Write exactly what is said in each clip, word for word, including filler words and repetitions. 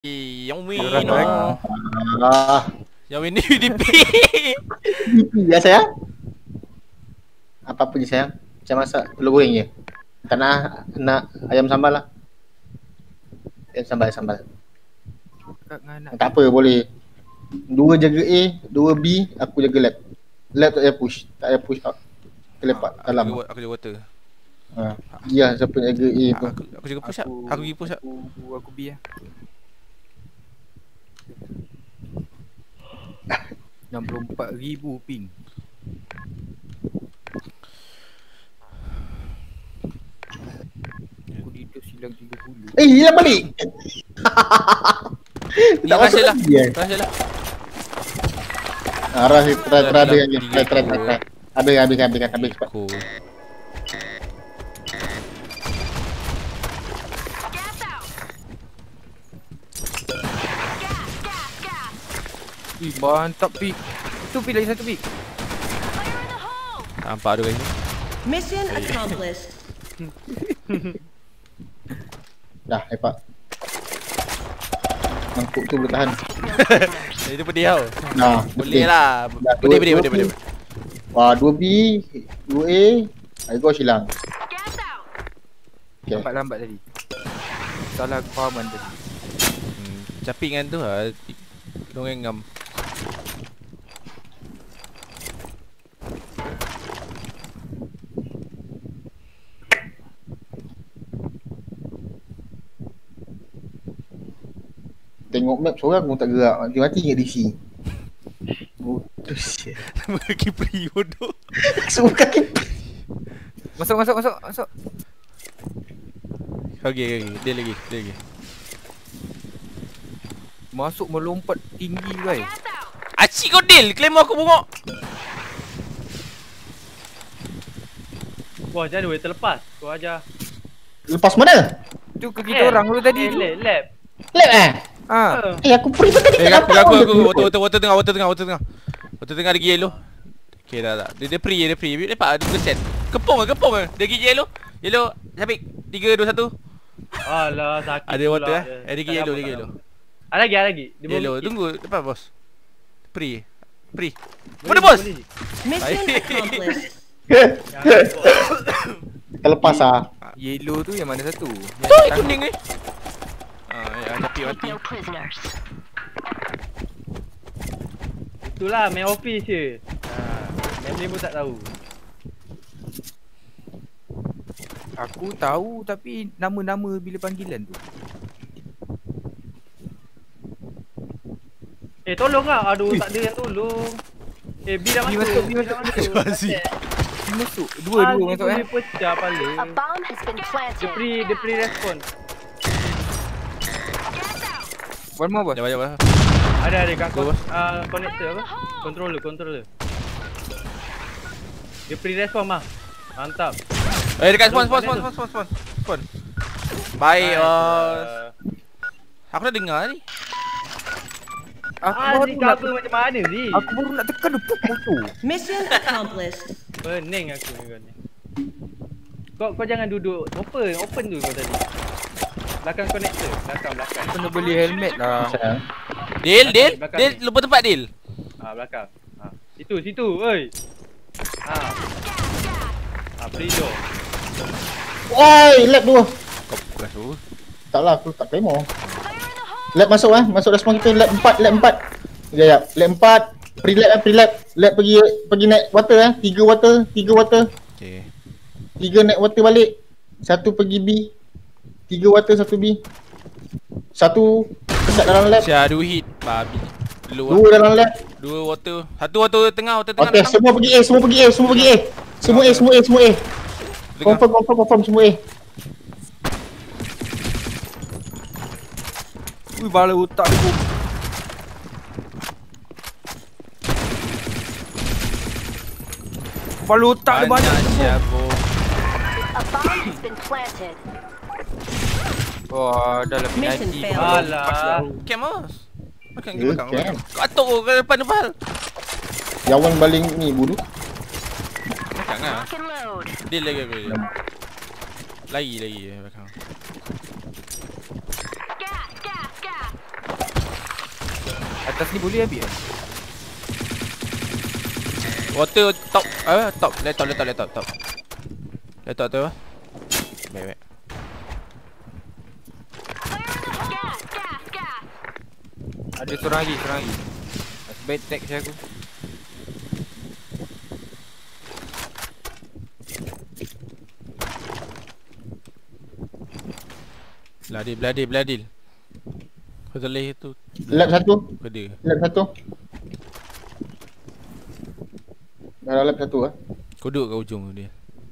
Yang win no. Ah, Yang win ni U D P. ya sayang. Apa pun sayang. Saya masak telur goreng je. Tak nak, nak ayam sambal lah. Ayam sambal, sambal. Tak apa, boleh. Dua jaga A, dua B, aku jaga lab. Lab tak payah push. Tak payah push out. Kelepak Aku dalam. jaga, aku jaga water. Ha. Ya, siapa jaga A tu. Aku, aku jaga push up. Aku pergi push up. Aku, aku B lah. enam puluh empat ribu ping. Aku tidur silang tiga puluh. Eh, hilang balik. Ni rasa lah. Rasa lah. Ah, rasa try try ada lagi. Try try try. Habis habis habis habis cepat. Cool. Ih, mantap pik. Tu pik lagi satu pik. Nampak ada ni. Mission accomplished. Dah, lepak. Mangkuk tu boleh tahan. Itu pedih tau. Nah, Boleh lah. Dah, Boleh dua- boleh dua boleh boleh. B. Wah, dua B, dua A, I go hilang. Okay. Lambat-lambat tadi. Salah kefahaman tadi. Hmm, capik dengan tu lah. Dongeng ngam. Tengok map seorang pun tak gerak. Mati-mati ingat D C. Bodoh sial. Kipri bodoh. Semua kaki. Masuk masuk masuk masuk. Okey okey. Dia lagi, dia lagi. Masuk melompat tinggi guys. Acik kau deal, claim aku bongok. Wah, jangan boleh terlepas. Kau ajar. Lepas mana? Tu ke kita orang dulu tadi. Eh, lab, lab. Lab eh? Ha. Uh. Eh, aku free pun tadi Eh, tak aku nampak. aku pun. aku water water water tengah, water tengah, water tengah. Water tengah lagi yellow. Okey dah dah. Dia dia free, dia free. Lepak dua persen. Kepung ke, kepung ke. Dia lagi yellow. Yellow, Syafiq. tiga dua satu. Alah, sakit. Ada pula water eh. dia. Eh, dia Tak yellow, apa, dia tak yellow. apa. Ada lagi, ada lagi. Dia Yellow. boleh- Tunggu, depan bos. Free. Free. boleh, Mana bos? boleh. Mission Baik. accomplished. Terlepas ah. Yellow tu yang mana satu? Tu kuning ni. Ah, ya, tapi mati. Itulah main office je. Ha, main game pun tak tahu. Aku tahu tapi nama-nama bila panggilan tu. Eh, tolong lah. Aduh, tak ada yang tolong. Eh, B dah B masuk. masuk, B masuk. dah masuk. Masih. Dia masuk. Dua Ah, dua dia masuk eh. boleh pecah kepala. A bomb has been Dia planted. pre, dia pre respon. One more bos. Jap jap. jap. Ada ada kat Go, bos. ah connector apa? Controller, controller. Dia pre respon mah. Mantap. Eh, dekat spawn spawn spawn spawn spawn spawn. Spawn. Baik, Nice, bos. uh, Aku dah dengar ni. Aku Ah, baru ni nak cover macam mana ni? Aku baru nak tekan tu motor. Mission accomplished. Pening aku ni kau ni. Kau kau jangan duduk open, open tu kau tadi. Belakang connector, belakang belakang. Kena beli helmet lah. Sayang. Deal, deal. Belakang Deal ni. lupa tempat deal. Ah belakang. Ah, situ situ, oi. Ah. Ah, Prido. Oi, lab dua. Kau bukan tu. Taklah, aku tak claim. Lab masuk eh, masuk respon kita lab empat, lab empat. Ya ya, lab empat. Pre-lab eh, pre-lab. Lab pergi pergi naik water eh. Tiga water, tiga water. Okey. Tiga naik water balik. Satu pergi B. Tiga water, satu B. Satu dekat dalam lab. Sia dua hit babi. Dulu Dua dalam lab. Dua water. Satu water tengah, water tengah. Okey, datang. semua pergi A, semua pergi A, semua pergi A. Semua A, semua A, semua A. Tengah. Confirm, confirm, confirm semua A. Ui bala otak dia tu. Bala otak dia banyak. Sia bro. A bomb has been planted. Wah, dah lebih Mission nanti. failed. Alah. Cam bos. Makan Ya, ke makan. cam. Kau atuk ke depan depan. Jawan baling ni bodoh. Makan ah. Lock and load. Deal lagi aku. Lagi lagi belakang. Gas, gas, gas. Atas ni boleh ambil kan? Water top. Apa? Top. Laptop, laptop, laptop, top. Laptop tu apa? Baik, baik. Gas, gas, gas. Ada seorang lagi, seorang lagi. Bad tag saya aku. Beladil, beladil, beladil. Kau terleh tu. Lab satu. Beda. Lab satu. Dalam lab satu ah. Kau duduk kat ujung dia.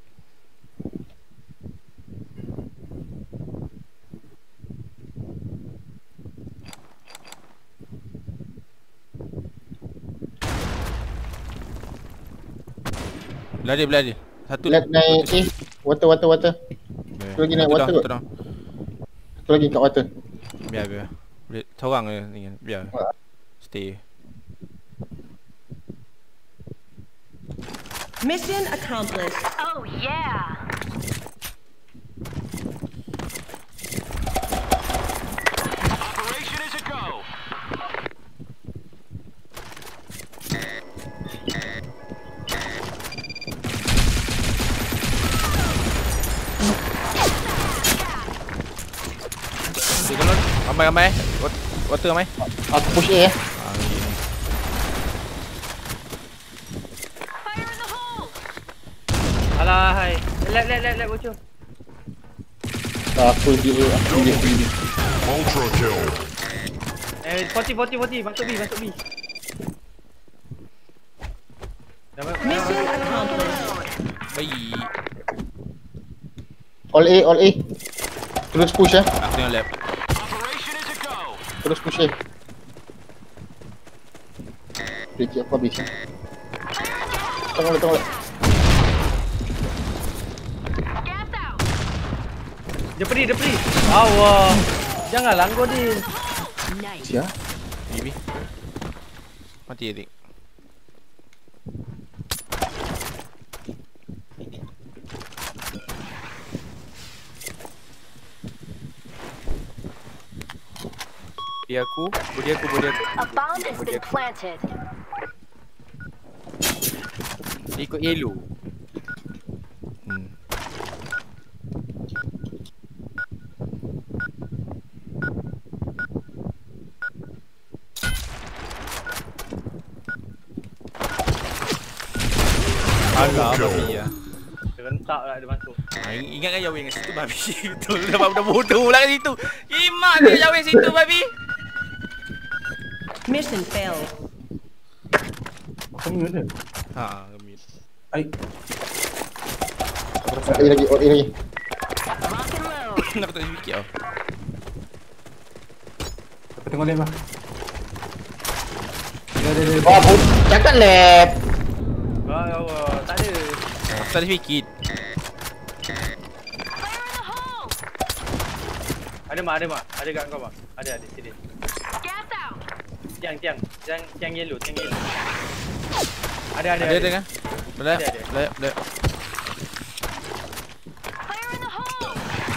Beladil, beladil. Satu. Lab naik eh water water water. Biar. tu lagi naik Satu water dah, kot. satu dah. Satu lagi kat water. Biar, biar. Boleh seorang je ni kan. Biar. Ah. Stay. Mission accomplished. Oh yeah. Operation is a go. Stay kalau ni. Ramai, ramai. Wat- Water ramai. Aku push A eh. Ah, ni. Fire in the hole. Alah, hai. Lap, lap, lap, lap, bocor. Aku di A, aku di A. Ultra kill. Eh, forty, forty, forty. Masuk B, masuk B. Dah ma- Mission accomplished. Baik. All A, all A. Terus push eh. Aku tengok lab. Operation is a go. Terus push A. Fikir aku habis. Tengok tengok. Gas out. Dia pergi, dia pergi. Allah. Janganlah kau Din. Nice. Sia. Bibi. Mati adik. Body aku, body aku, body aku. A bomb has been planted. Dia ikut yellow. Hmm. Alah, babi ya. Rentak lah dia masuk. Ah, ingatkan Yawing kat situ babi. Betul dah dah bodoh pula kat situ. Imak dia Yawing situ babi. Mission failed. Kamu ada? Ha, gemit. Ai. All A lagi, all A lagi. Lock and load. Aku tak fikir tau. Aku tengok lab lah. Dia dia dia. Wah, pun cakap lab. Wah, wah, tak ada. Aku tak ada fikir. Fire in the hole. Ada mak, ada mak. Ada kat kau mak. Ada, ada. Sini. Gas out. Tiang, tiang. Tiang, tiang yellow, tiang yellow. Ada, ada, Ada ada kan? Boleh. Ada, ada. Boleh, boleh. Fire in the hole.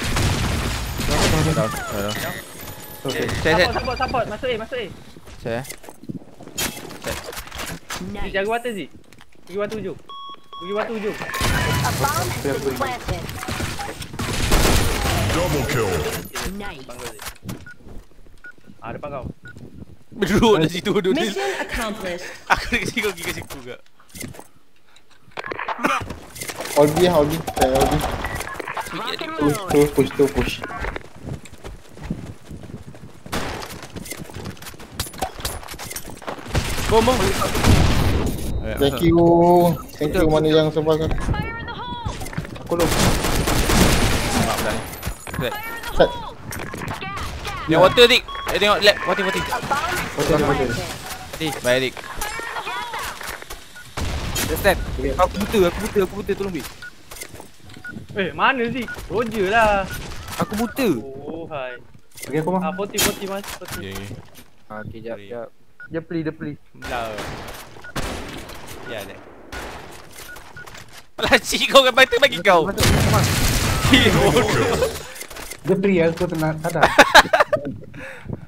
Dah, dah, dah. Okay. Set, set. Support, support, support. Masuk A, masuk A. Set. Zi, jaga water Zi. Pergi water hujung. Pergi water hujung. A bomb has been planted. Double kill. Nice. Depan kau Zi. Ah, depan kau. Duduk di situ duduk. di- Mission accomplished. Aku dekat situ kau pergi kat situ ke. All B lah, all B. Saya all B. Lock and Push, load. tu push, tu push. Bom bom. Thank you. Thank you mana yang sebelah sana. Fire in the hole. Aku lu. Mak belah ni. Set. Fire in the Set. hole. Gas, gas. Tengok water dik. Eh tengok lab water water. A bomb has Water, been water. planted. Dik, baik dik. Dah stand. Aku buta, aku buta, aku buta, tolong bi. Eh, mana Zi? Roger lah. Aku buta. Oh, hai. Bagi aku mah. Ah, forty, forty mas. forty. Okey. Ha, okey, jap, jap. Dia peli, dia peli. Belah. Ya dah. Pelacik kau kan batu bagi kau. Masuk, masuk, masuk. Bodoh. Dia free aku tak nak ada.